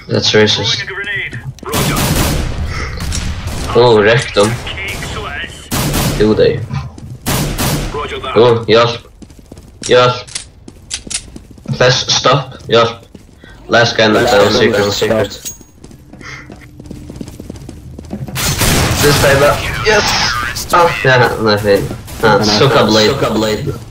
That's racist. Oh, wrecked them. Do they? Oh, yes. Yes. Let's stop. Yes. Last guy knocked down secret. This favor. Yes. Oh, yeah, nothing. Suck a blade.